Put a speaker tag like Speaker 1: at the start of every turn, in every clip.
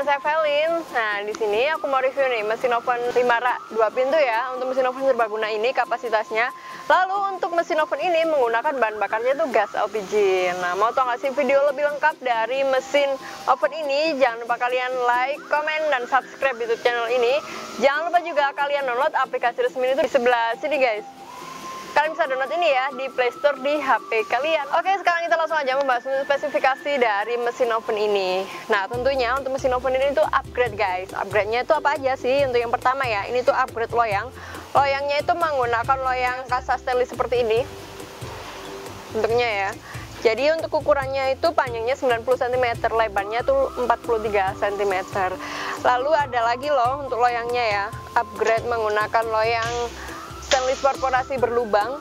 Speaker 1: dengan saya Velin. Nah, di sini aku mau review nih mesin oven 5 rak 2 pintu ya. Untuk mesin oven serbaguna ini kapasitasnya. Lalu untuk mesin oven ini menggunakan bahan bakarnya itu gas LPG. Nah, mau tau gak sih video lebih lengkap dari mesin oven ini? Jangan lupa kalian like, komen, dan subscribe YouTube channel ini. Jangan lupa juga kalian download aplikasi resmi itu di sebelah sini guys. Kalian bisa download ini ya di Play Store di HP kalian. Oke, sekarang kita langsung aja membahas spesifikasi dari mesin oven ini. Nah, tentunya untuk mesin oven ini tuh upgrade guys. Upgrade-nya itu apa aja sih? Untuk yang pertama ya, ini tuh upgrade loyang. Loyangnya itu menggunakan loyang kaca stainless seperti ini bentuknya ya. Jadi untuk ukurannya itu panjangnya 90 cm, lebarnya tuh 43 cm. Lalu ada lagi loh untuk loyangnya ya, upgrade menggunakan loyang stainless korporasi berlubang.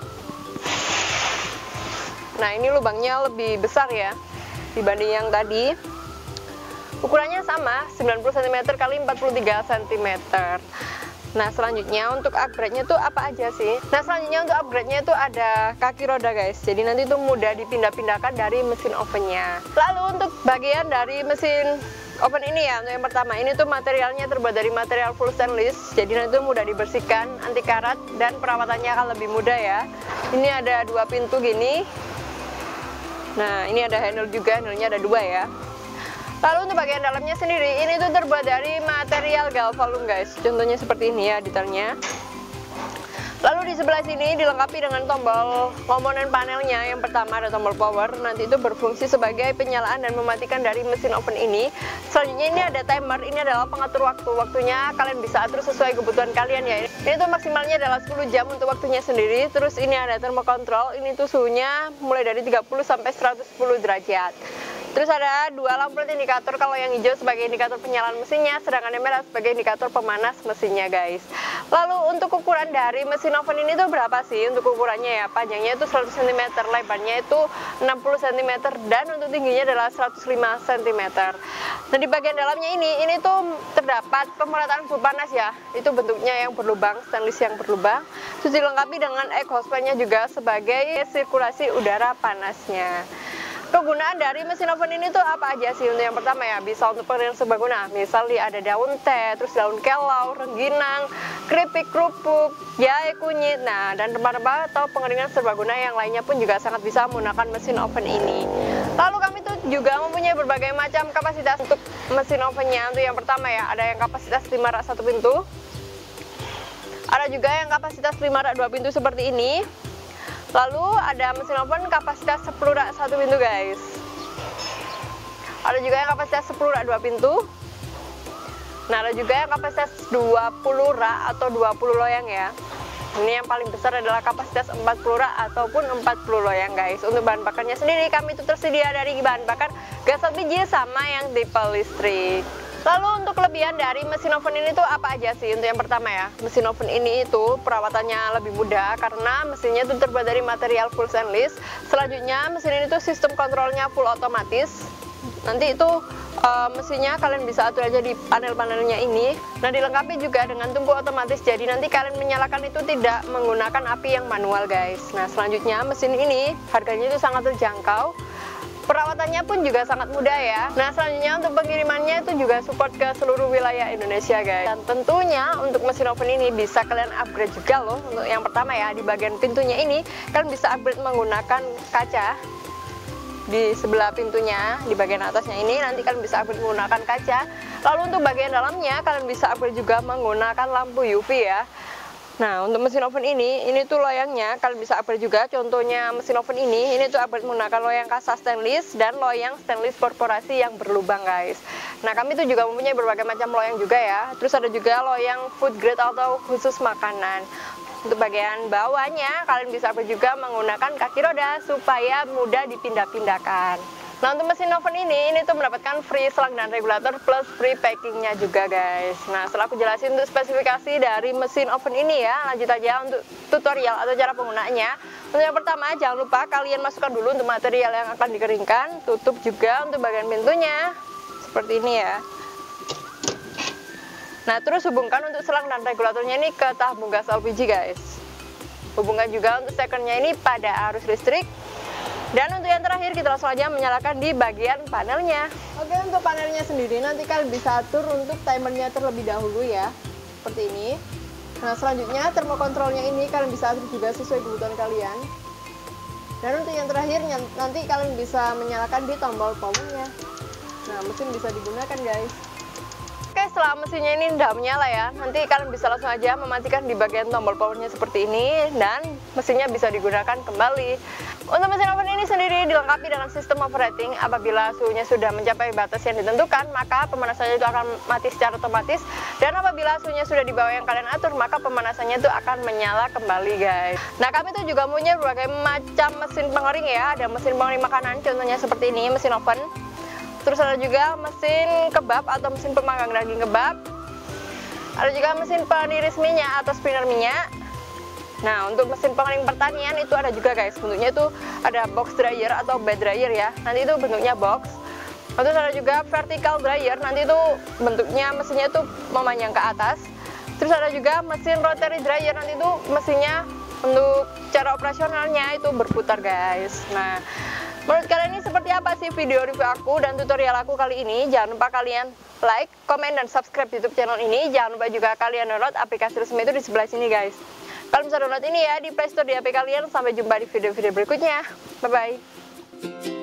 Speaker 1: Nah, ini lubangnya lebih besar ya dibanding yang tadi. Ukurannya sama, 90 cm kali 43 cm. Nah, selanjutnya untuk upgrade-nya tuh apa aja sih? Nah, selanjutnya untuk upgrade-nya itu ada kaki roda guys. Jadi nanti itu mudah dipindah-pindahkan dari mesin ovennya. Lalu untuk bagian dari mesin oven ini ya, untuk yang pertama ini tuh materialnya terbuat dari material full stainless. Jadi nanti itu mudah dibersihkan, anti karat, dan perawatannya akan lebih mudah ya. Ini ada 2 pintu gini. Nah, ini ada handle juga, handle-nya ada 2 ya. Lalu untuk bagian dalamnya sendiri, ini tuh terbuat dari material galvalum guys. Contohnya seperti ini ya detailnya. Lalu di sebelah sini dilengkapi dengan tombol komponen panelnya. Yang pertama ada tombol power, nanti itu berfungsi sebagai penyalaan dan mematikan dari mesin oven ini. Selanjutnya ini ada timer, ini adalah pengatur waktu. Waktunya kalian bisa atur sesuai kebutuhan kalian ya. Ini tuh maksimalnya adalah 10 jam untuk waktunya sendiri. Terus ini ada thermocontrol, ini tuh suhunya mulai dari 30 sampai 110 derajat. Terus ada 2 lampu indikator, kalau yang hijau sebagai indikator penyalaan mesinnya, sedangkan yang merah sebagai indikator pemanas mesinnya guys. Lalu untuk ukuran dari mesin oven ini tuh berapa sih untuk ukurannya ya? Panjangnya itu 100 cm, lebarnya itu 60 cm, dan untuk tingginya adalah 105 cm. Nah, di bagian dalamnya ini tuh terdapat pemerataan suhu panas ya. Itu bentuknya yang berlubang, stainless yang berlubang. Terus dilengkapi dengan exhaust fan-nya juga sebagai sirkulasi udara panasnya. Kegunaan dari mesin oven ini tuh apa aja sih? Untuk yang pertama ya, bisa untuk pengeringan serbaguna. Misalnya ada daun teh, terus daun kelau, rengginang, keripik, kerupuk, jahe, kunyit, nah, dan rempah-rempah atau pengeringan serbaguna yang lainnya pun juga sangat bisa menggunakan mesin oven ini. Lalu kami tuh juga mempunyai berbagai macam kapasitas untuk mesin ovennya. Untuk yang pertama ya, ada yang kapasitas 5 rak 1 pintu. Ada juga yang kapasitas 5 rak 2 pintu seperti ini. Lalu ada mesin oven kapasitas 10 rak 1 pintu guys. Ada juga yang kapasitas 10 rak 2 pintu. Nah, ada juga yang kapasitas 20 rak atau 20 loyang ya. Ini yang paling besar adalah kapasitas 40 rak ataupun 40 loyang guys. Untuk bahan bakarnya sendiri kami itu tersedia dari bahan bakar gas LPG sama yang tipe listrik. Lalu untuk kelebihan dari mesin oven ini tuh apa aja sih? Untuk yang pertama ya, mesin oven ini itu perawatannya lebih mudah karena mesinnya itu terbuat dari material full stainless. Selanjutnya mesin ini tuh sistem kontrolnya full otomatis. Nanti itu mesinnya kalian bisa atur aja di panel-panelnya ini. Nah, dilengkapi juga dengan tungku otomatis, jadi nanti kalian menyalakan itu tidak menggunakan api yang manual guys. Nah, selanjutnya mesin ini harganya itu sangat terjangkau. Perawatannya pun juga sangat mudah ya. Nah, selanjutnya untuk pengirimannya itu juga support ke seluruh wilayah Indonesia guys. Dan tentunya untuk mesin oven ini bisa kalian upgrade juga loh. Untuk yang pertama ya, di bagian pintunya ini kalian bisa upgrade menggunakan kaca. Di sebelah pintunya, di bagian atasnya ini nanti kalian bisa upgrade menggunakan kaca. Lalu untuk bagian dalamnya kalian bisa upgrade juga menggunakan lampu UV ya. Nah, untuk mesin oven ini tuh loyangnya kalian bisa upgrade juga. Contohnya mesin oven ini tuh upgrade menggunakan loyang kaca stainless dan loyang stainless korporasi yang berlubang guys. Nah, kami tuh juga mempunyai berbagai macam loyang juga ya. Terus ada juga loyang food grade atau khusus makanan. Untuk bagian bawahnya kalian bisa upgrade juga menggunakan kaki roda supaya mudah dipindah-pindahkan. Nah, untuk mesin oven ini tuh mendapatkan free selang dan regulator plus free packingnya juga guys. Nah, setelah aku jelasin untuk spesifikasi dari mesin oven ini ya, lanjut aja untuk tutorial atau cara penggunaannya. Untuk yang pertama, jangan lupa kalian masukkan dulu untuk material yang akan dikeringkan. Tutup juga untuk bagian pintunya seperti ini ya. Nah, terus hubungkan untuk selang dan regulatornya ini ke tabung gas LPG guys. Hubungkan juga untuk stekernya ini pada arus listrik. Dan untuk yang terakhir kita langsung aja menyalakan di bagian panelnya.
Speaker 2: Oke, untuk panelnya sendiri nanti kalian bisa atur untuk timernya terlebih dahulu ya, seperti ini. Nah selanjutnya termokontrolnya ini kalian bisa atur juga sesuai kebutuhan kalian. Dan untuk yang terakhir nanti kalian bisa menyalakan di tombol powernya. Nah mesin bisa digunakan guys.
Speaker 1: Oke, setelah mesinnya ini udah menyala ya, nanti kalian bisa langsung aja mematikan di bagian tombol powernya seperti ini, dan mesinnya bisa digunakan kembali. Untuk mesin oven ini sendiri dilengkapi dengan sistem overheating. Apabila suhunya sudah mencapai batas yang ditentukan, maka pemanasannya itu akan mati secara otomatis, dan apabila suhunya sudah di bawah yang kalian atur, maka pemanasannya itu akan menyala kembali guys. Nah kami tuh juga punya berbagai macam mesin pengering ya, ada mesin pengering makanan contohnya seperti ini, mesin oven. Terus ada juga mesin kebab atau mesin pemanggang daging kebab. Ada juga mesin peniris minyak atau spinner minyak. Nah untuk mesin pengering pertanian itu ada juga guys, bentuknya itu ada box dryer atau bed dryer ya, nanti itu bentuknya box. Terus ada juga vertical dryer, nanti itu bentuknya mesinnya itu memanjang ke atas. Terus ada juga mesin rotary dryer, nanti itu mesinnya untuk cara operasionalnya itu berputar guys. Nah menurut kalian ini seperti apa sih video review aku dan tutorial aku kali ini? Jangan lupa kalian like, komen, dan subscribe YouTube channel ini. Jangan lupa juga kalian download aplikasi resmi itu di sebelah sini guys. Kalian bisa download ini ya di Play Store di HP kalian. Sampai jumpa di video-video berikutnya. Bye-bye.